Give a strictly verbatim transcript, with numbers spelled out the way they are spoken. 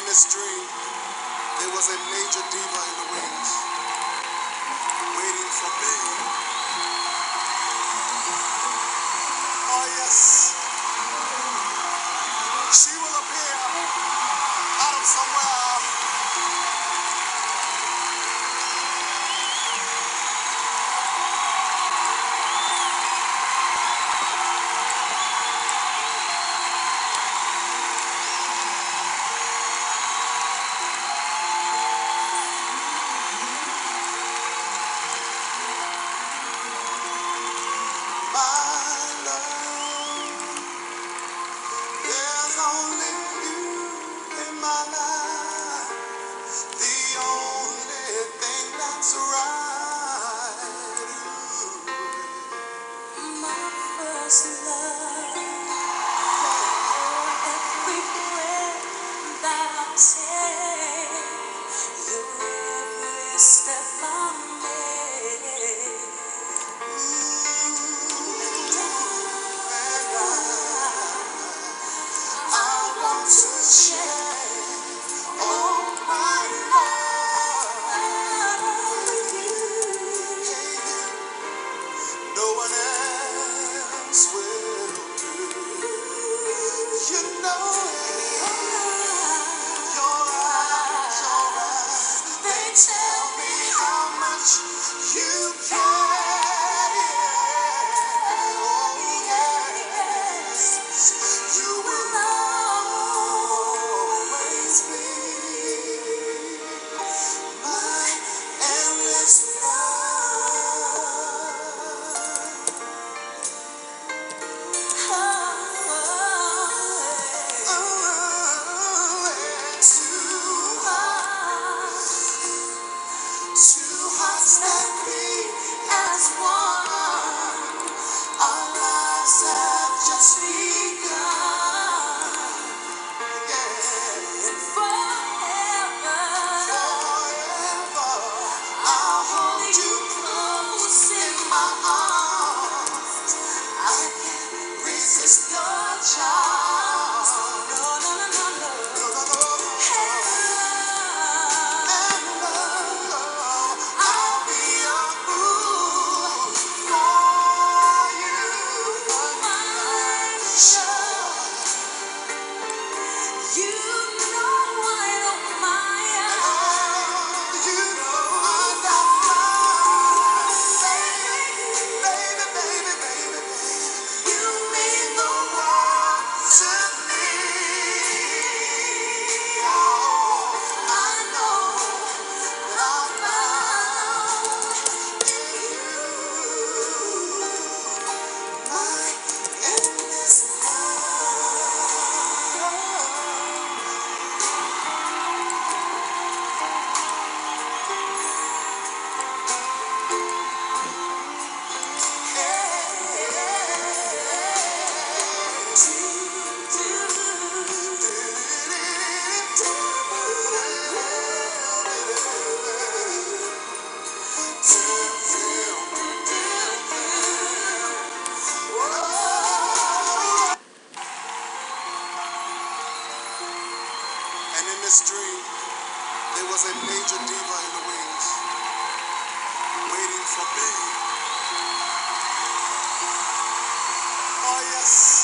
this dream, there was a major diva in the wings, waiting for me. Oh yes, she will appear out of somewhere. Step on me. I want to share all my love with you. No one else will do. You know it. Your eyes, your eyes, they tell me how much you care. Oh yes, you will always be my endless love. Two hearts that beat as one. Our lives have just begun. Yeah. And forever, forever, I'll hold you close in my arms. I can't resist your charms. No, no, no, no, no. No, no, no. And in this dream, there was a major diva in the wings, waiting for me. Oh yes.